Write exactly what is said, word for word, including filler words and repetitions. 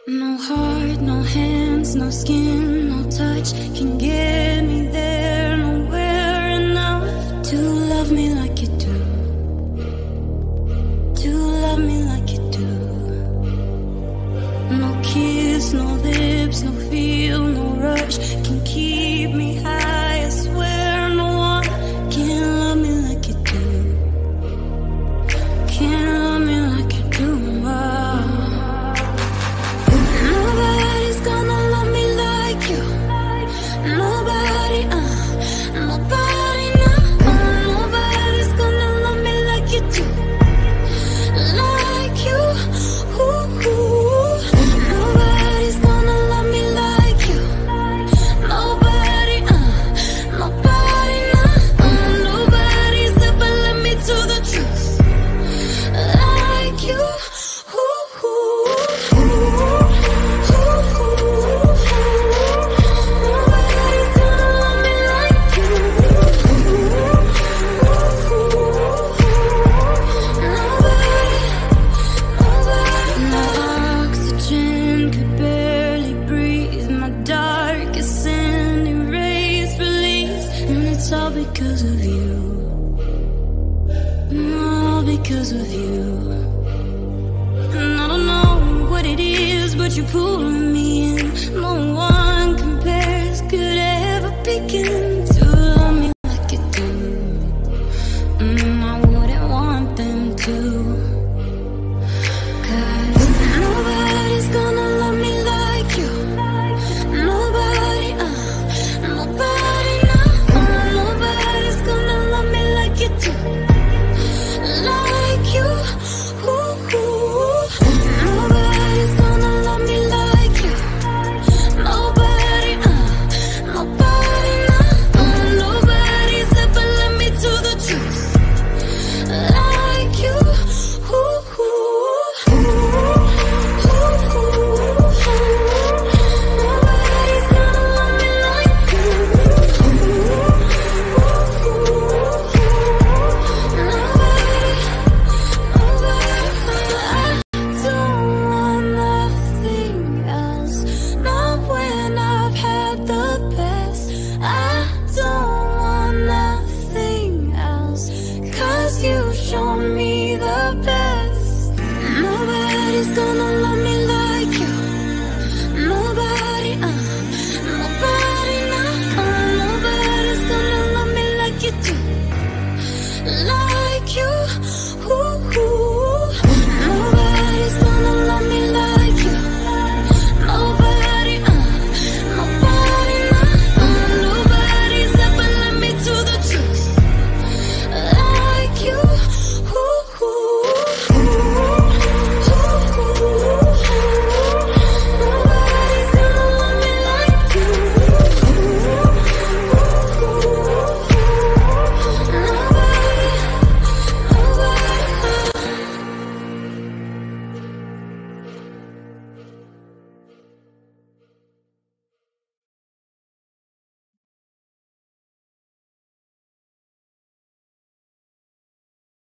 No heart, no hands, no skin, no touch can get me there. Nowhere enough to love me like you do. To love me like you do. No kiss, no lips, no feel, no rush can keep me high. I swear no one can love me like you do. Can't love me like you do. Oh. Nobody's gonna love me like you. Nobody, uh, nobody, no, uh, nobody's gonna love me like you do. Like you, ooh, ooh. Nobody's gonna love me like you. Nobody, uh, nobody, no, uh, nobody's ever led me to the truth. Like you, ooh, ooh, ooh. Because of you, all because of you. And I don't know what it is, but you're pulling me in. No one compares, could ever begin to love me like you do. Mm, I wouldn't want them to, 'cause nobody's gonna love me like you. Nobody, uh, nobody, no, uh, nobody's gonna love me like you do. Like you, ooh, ooh. Nobody's gonna love me like you. Nobody, uh, nobody, no, uh, nobody's ever led me to the truth. Like you, ooh, ooh, ooh, ooh, ooh. Nobody's gonna love me like you. Ooh, ooh, ooh. Nobody, nobody. I don't want nothing else. Not when I've had the best. I don't want nothing else, 'cause you've shown me the best. Nobody's gonna love me like you. Nobody, uh, nobody, no, uh, nobody's gonna love me like you do. Like you,